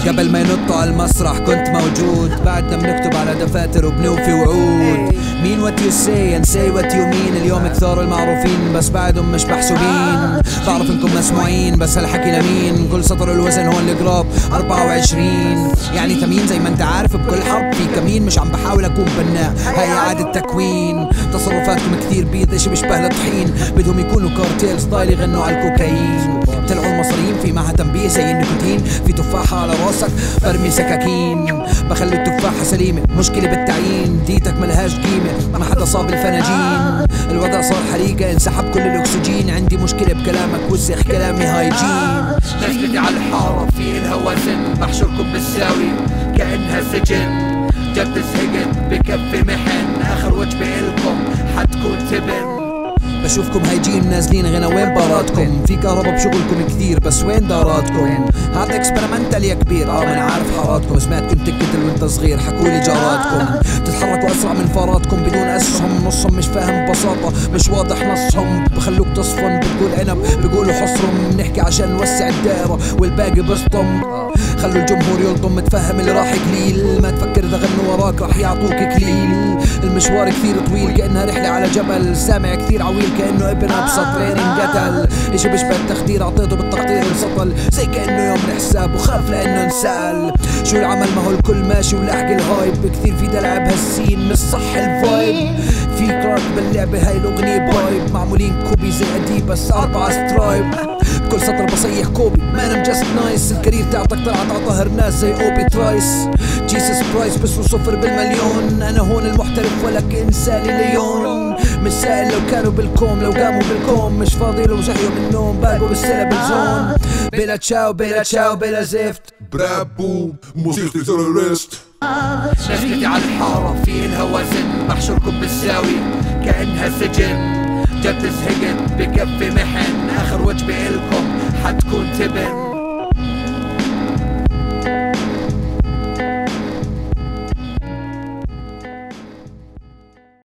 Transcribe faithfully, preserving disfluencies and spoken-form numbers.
قبل ما ينطوا على المسرح كنت موجود، بعدنا بنكتب على دفاتر وبنوفي وعود. مين what you say and say what you mean. اليوم كثار المعروفين بس بعدهم مش محسوبين. بعرف انكم مسموعين بس هالحكي لمين. كل سطر الوزن هون القراب أربعة وعشرين. يعني ثمين زي ما انت عارف بكل حرب في كمين. مش عم بحاول اكون بناء، هاي اعادة تكوين. تصرفاتكم كثير بيض اشي بيشبه الطحين. بدهم يكونوا كارتيل ستايل يغنوا على الكوكايين. بتلعوا المصريين في معها تنبيه زي النيكوتين. في تفاحة على راسك برمي سكاكين. بخلي التفاحة سليمة، مشكلة بالتعيين. ديتك ملهاش قيمة، ما حدا صاب الفناجين. الوضع صار حريقة، انسحب كل الاكسجين. عندي مشكلة بكلامك وسخ كلامي هايجين. نزلتي على الحارة في إلها وزن. بحشركم بالساوي كأنها سجن. جد زهقت بكفي محن. آخر وجبة إلكم حتكون تبن. بشوفكم هايجين نازلين غنى، وين باراتكم؟ في كهربا بشغلكم كثير بس وين داراتكم؟ هذا اكسبيرمنتال يا كبير. اه من عارف حاراتكم. سمعت كنت تقتل وانت صغير، حكولي جاراتكم. بتتحركوا اسرع من فاراتكم بدون اسهم. نصهم مش فاهم ببساطة، مش واضح نصهم. بخلوك تصفن، بتقول عنب بيقولوا حصرم. بنحكي عشان نوسع الدائرة والباقي بسطم. خلوا الجمهور يلطم، متفهم اللي راح قليل. ما تفكر اذا غنوا وراك راح يعطوك كليل. المشوار كثير طويل كأنها رحلة على جبل. سامع كثير عويل كأنه ابنها بسطرين انقتل. اشي بيشبه التخدير، عطيته بالتقدير انسطل. زي كأنه يوم الحساب وخاف لأنه انسأل. شو العمل ما هو الكل ماشي ولاحق الهايب. كثير في دلع بهالسين مش صح الفايب. في كراك باللعبة هاي الأغنية بايب. معمولين كوبي زي أديب بس أربعة سترايب. بكل سطر بصيح كوبي مان ام جاست نايس. الكارير تاعتك طلعت عطاهر ناس زي اوبي ترايس. جيسس برايس بس وصفر بالمليون. انا هون المحترف ولك انسالي ليون. مش سائل لو كانوا بالكوم، لو قاموا بالكوم. مش فاضي لو صحيوا من النوم، باقوا بالسيلابل زون. بلا تشاو بلا تشاو بلا زفت. برابو موسيقى تيرورست. نزلتي على الحارة في إلها وزن. بحشركم بالساوي كأنها سجن. جد زهقت بكفي محن. آخر وجبة إلكم حتكون تبن.